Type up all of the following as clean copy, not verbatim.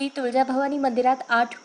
तुळजाभवानी मंदिरात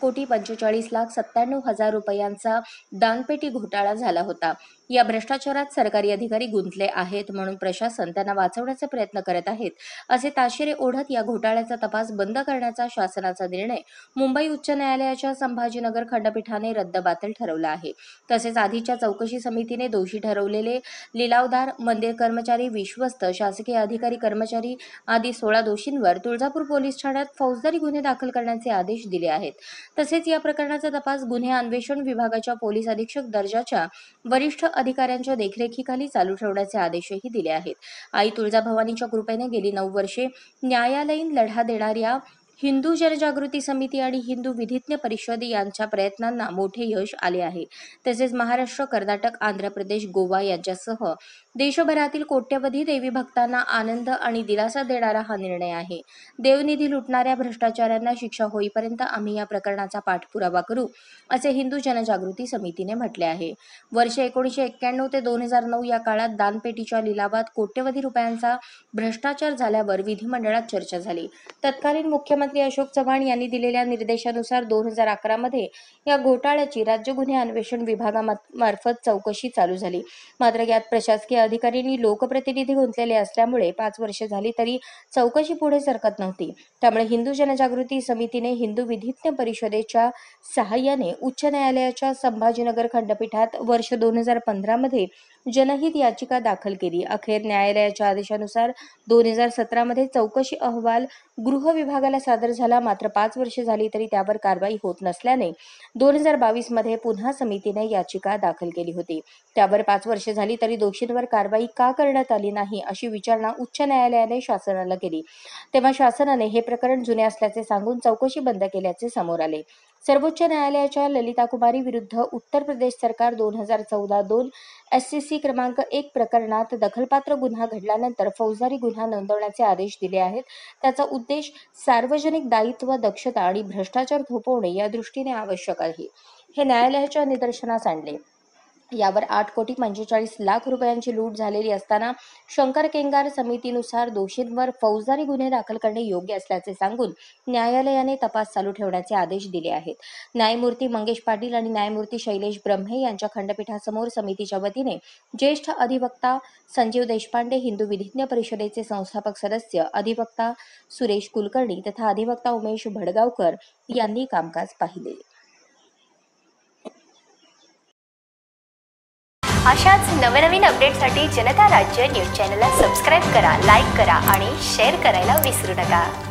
8,45,97,000 रुपयांचा दानपेटी घोटाळा झाला होता। या भ्रष्टाचारात सरकारी अधिकारी गुंतले आहेत म्हणून प्रशासन त्यांना वाचवण्याचे प्रयत्न करत आहेत असे ताशेरे ओढत या घोटाळ्याचा तपास बंद करण्याचा शासनाचा निर्णय मुंबई उच्च न्यायालयाच्या संभाजीनगर खंडपीठाने रद्दबातल ठरवला आहे। तसेच आधीच्या चौकशी समितीने दोषी ठरवलेले लिलावदार, मंदिर कर्मचारी, विश्वस्त, शासकीय अधिकारी कर्मचारी आदी 16 दोषींवर तुळजापूर पोलीस ठाण्यात फौजदारी गुन्हे दाखल करण्याचे आदेश दिले आहेत। तसेच या प्रकरणाचा तपास गुन्हे अन्वेषण विभागाच्या पोलीस अधीक्षक दर्जाच्या वरिष्ठ अधिकाऱ्यांच्या देखरेखीखाली चालू ठेवण्याचे आदेशही दिले आहेत। आई तुळजाभवानीच्या कृपेने गेली 9 वर्षे न्यायालयीन लढा देणाऱ्या हिंदू जनजागृती समिती आणि हिंदू विधिज्ञ परिषद यांच्या प्रयत्नांना मोठे यश आले आहे। तसेच महाराष्ट्र, कर्नाटक, आंध्र प्रदेश, गोवा यांच्यासह देशभरातील कोट्यवधी देवी भक्तांना आनंद आणि दिलासा देणारा हा निर्णय आहे। देवनिधी लुटणाऱ्या भ्रष्टाचाऱ्यांना शिक्षा होईपर्यंत आम्ही या प्रकरणाचा पाठपुरावा करू, असे हिंदू जनजागृती समितीने म्हटले आहे। वर्षे 1991 ते 2009 या काळात दानपेटीच्या लिलावात कोट्यवधी रुपयांचा भ्रष्टाचार झाल्यावर विधिमंडळात चर्चा झाली। तत्कालीन मुख्यमंत्री अशोक चव्हाण यांनी दिलेल्या निर्देशानुसार 2011 मध्ये या घोटाळ्याची राज्य गुन्हे अन्वेषण विभागामार्फत चौकशी चालू झाली। मात्र यात प्रशासकीय अधिकाऱ्यांनी लोकप्रतिनिधी गुंतलेले असल्यामुळे 5 वर्षे झाली तरी चौकशी पुढे सरकत नव्हती। त्यामुळे हिंदू जनजागृती समितीने हिंदू विधिज्ञ परिषदेच्या सहाय्याने उच्च न्यायालयाच्या संभाजीनगर खंडपीठात वर्ष 2015 मध्ये जनहित याचिका दाखल केली। अखेर न्यायालयाच्या आदेशानुसार 2017 मध्ये चौकशी अहवाल गृह विभागाला सादर झाला। मात्र 5 वर्षे झाली तरी त्यावर कारवाई होत नसल्याने 2022 मध्ये पुन्हा समितीने याचिका दाखल केली होती। त्यावर 5 वर्षे झाली तरी दोषींवर कारवाई का करण्यात आली नाही अशी विचारणा उच्च न्यायालयाने शासनाला केली। तेव्हा शासनाने हे प्रकरण जुने असल्याचे सांगून चौकशी बंद केल्याचे समोर आले। सर्वोच्च न्यायालयाच्या ललिता कुमारी विरुद्ध उत्तर प्रदेश सरकार 2014-2 SCC क्रमांक 1 प्रकरणात दखलपात्र गुन्हा घडल्यानंतर फौजदारी गुन्हा नोंदवण्याचे आदेश दिले आहेत। त्याचा उद्देश सार्वजनिक दायित्व, दक्षता आणि भ्रष्टाचार थोपवणे या दृष्टीने आवश्यक आहे, हे न्यायालयाच्या निदर्शनास आणले। यावर 8,45,00,000 रुपयांची लूट झालेली असताना शंकर केंगार समितीनुसार दोषींवर फौजदारी गुन्हे दाखल करणे योग्य असल्याचे सांगून न्यायालयाने तपास चालू ठेवण्याचे आदेश दिले आहेत। न्यायमूर्ती मंगेश पाटील आणि न्यायमूर्ती शैलेश ब्रह्मे यांच्या खंडपीठासमोर समितीच्या वतीने ज्येष्ठ अधिवक्ता संजीव देशपांडे, हिंदू विधिज्ञ परिषदेचे संस्थापक सदस्य अधिवक्ता सुरेश कुलकर्णी तथा अधिवक्ता उमेश भडगावकर यांनी कामकाज पाहिले। अशाच नवनवीन अपडेटसाठी जनता राज्य न्यूज चॅनलला सबस्क्राईब करा, लाईक करा आणि शेअर करायला विसरू नका।